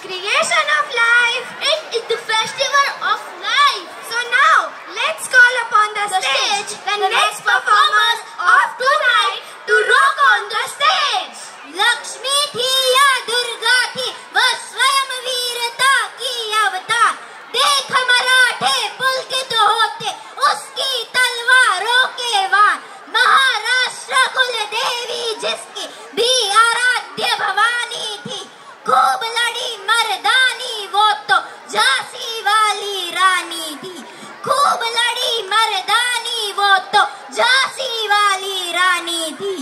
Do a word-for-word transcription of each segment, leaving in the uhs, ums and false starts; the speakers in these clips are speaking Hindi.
creation of life. It is the festival of life. So now, let's call upon the, the stage, stage the, the next performers of tonight to rock on the stage. Lakshmi थी या दुर्गा थी, वह स्वयं वीरता की अवतार। देख मराठे पुलकित होते, उसकी तलवारों के वार। महाराष्ट्र कुल देवी जिसकी भी आराध्य भवानी थी। खूब लड़ी मर्दानी, वो तो झांसी वाली रानी थी। खूब लड़ी मर्दानी, वो तो झांसी वाली रानी थी।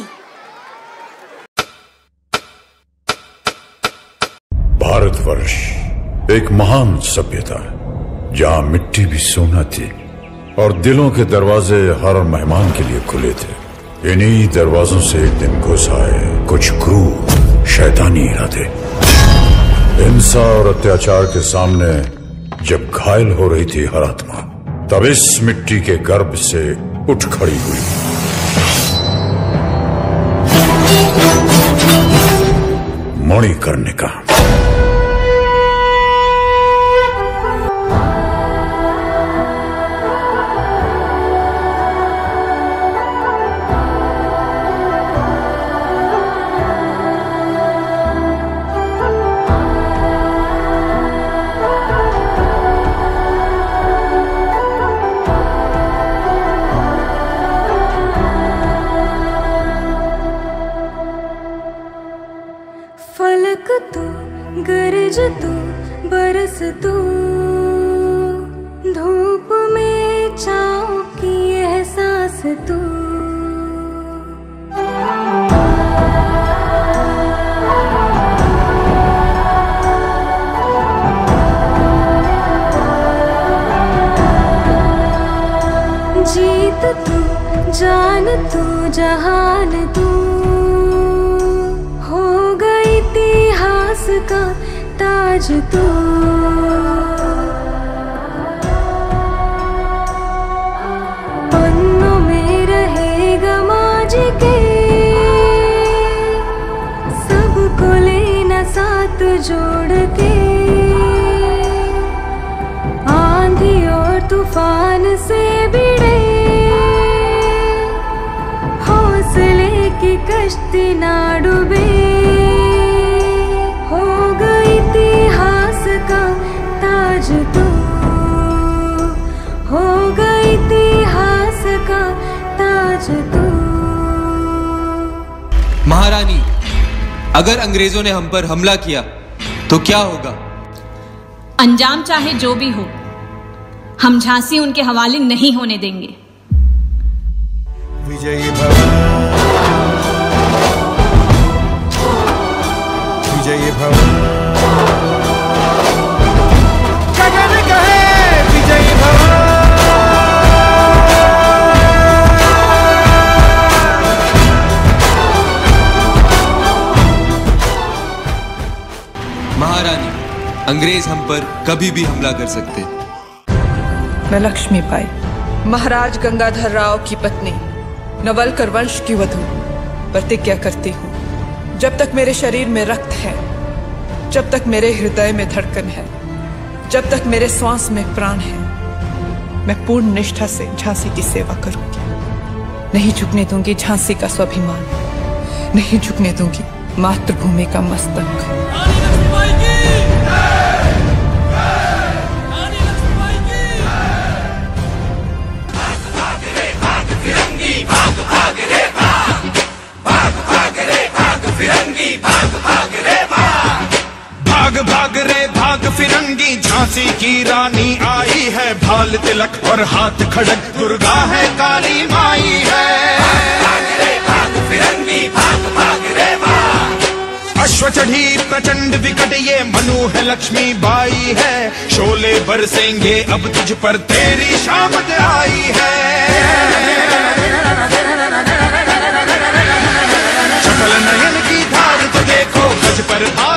भारतवर्ष एक महान सभ्यता जहां मिट्टी भी सोना थी और दिलों के दरवाजे हर मेहमान के लिए खुले थे। इन्हीं दरवाजों से एक दिन घुस आए कुछ क्रूर शैतानी इरादे। हिंसा और अत्याचार के सामने जब घायल हो रही थी हर आत्मा, तब इस मिट्टी के गर्भ से उठ खड़ी हुई। मणिकर्णिका। फलक तू, गरज तू, बरस तू, धूप में छाँव की एहसास तू। जीत तू, जान तू, जहान तू, इतिहास का ताज तू। पन्नों में रहेगा माजी के, सबको लेना साथ जोड़ के। आंधी और तूफान से भिड़े, हौसले की कश्ती ना डूबे। तू होगा इतिहास का ताज तू। महारानी, अगर अंग्रेजों ने हम पर हमला किया तो क्या होगा? अंजाम चाहे जो भी हो, हम झांसी उनके हवाले नहीं होने देंगे। विजयी भव, विजयी भव। महारानी, अंग्रेज हम पर कभी भी हमला कर सकते। मैं लक्ष्मीबाई, महाराज गंगाधर राव की पत्नी, नवलकर वंश की वधू, प्रतिज्ञा करती हूँ, जब तक मेरे शरीर में रक्त है, जब तक मेरे हृदय में धड़कन है, जब तक मेरे श्वास में प्राण है, मैं पूर्ण निष्ठा से झांसी की सेवा करूंगी। नहीं झुकने दूंगी झांसी का स्वाभिमान, नहीं झुकने दूंगी मातृभूमि का मस्तक। भाग भाग रे भाग फिरंगी, झांसी की रानी आई है। भाल तिलक और हाथ खड़क, दुर्गा है काली माई है। भाग रे भाग फिरंगी, भाग भाग रे भाग। अश्व चढ़ी प्रचंड विकट, ये मनु है लक्ष्मी बाई है। शोले बरसेंगे अब तुझ पर, तेरी शामत आई है। चपल नयन की धार तो देखो, गज पर